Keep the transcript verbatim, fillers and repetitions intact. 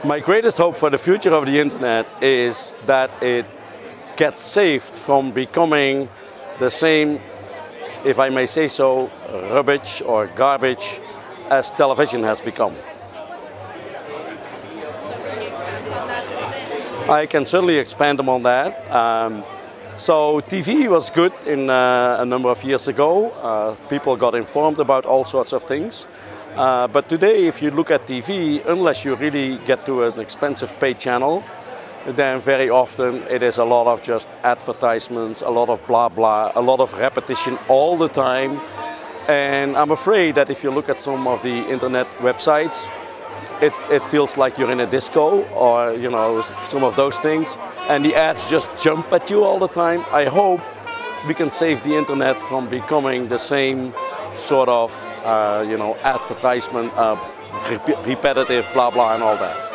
My greatest hope for the future of the internet is that it gets saved from becoming the same, if I may say so, rubbish or garbage as television has become. I can certainly expand on that. Um, so T V was good in uh, a number of years ago. Uh, people got informed about all sorts of things. Uh, but today, if you look at T V, unless you really get to an expensive paid channel, then very often it is a lot of just advertisements, a lot of blah blah, a lot of repetition all the time. And I'm afraid that if you look at some of the internet websites, it, it feels like you're in a disco, or you know, some of those things. And the ads just jump at you all the time. I hope we can save the internet from becoming the same sort of, uh, you know, advertisement, uh, rep repetitive, blah blah, and all that.